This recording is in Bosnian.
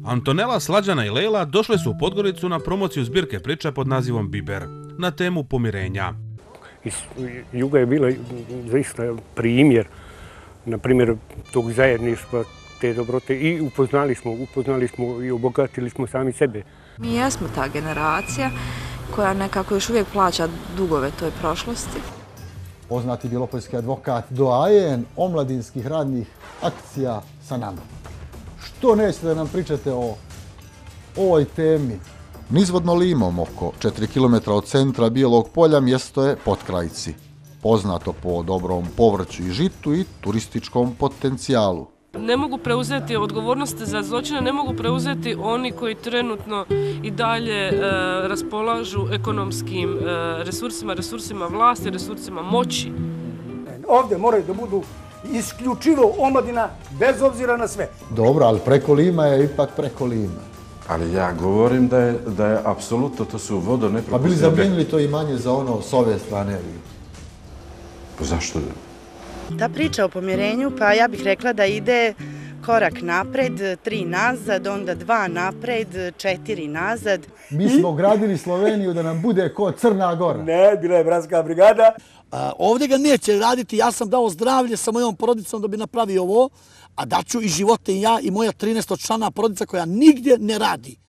Antonela, Slađana i Lejla došle su u Podgoricu na promociju zbirke priča pod nazivom Biber, na temu pomirenja. Iz juga je bila zaista primjer, na primjer, tog zajedništva, te dobrote i upoznali smo i obogatili smo sami sebe. Mi jesmo ta generacija koja nekako još uvijek plaća dugove toj prošlosti. Poznati bjelopoljski advokat, doajen omladinskih radnih akcija sa nama. Što nećete da nam pričate o ovoj temi? Nizvodno limom, oko 4 km od centra Bijelog Polja, mjesto je Potkrajci. Poznato po dobrom povrću i žitu i turističkom potencijalu. Ne mogu preuzeti odgovornost za zločine, ne mogu preuzeti oni koji trenutno i dalje raspolažu ekonomskim resursima vlasti, resursima moći. Ovdje moraju da budu isključivo omladina, bez obzira na sve. Dobro, ali preko Lima je ipak preko Lima. Ali ja govorim da je apsolutno, to su vodonepropusne. Pa bili zamijenili to imanje za ono s ove strane? Zašto? Ta priča o pomirenju, pa ja bih rekla da ide korak napred, 3 nazad, onda 2 napred, 4 nazad. Mi smo gradili Sloveniju da nam bude ko Crna Gora. Ne, bila je Bratska brigada. Ovdje ga neće raditi, ja sam dao zdravlje sa mojom porodicom da bi napravio ovo, a daću i živote i ja i moja 13-člana porodica koja nigdje ne radi.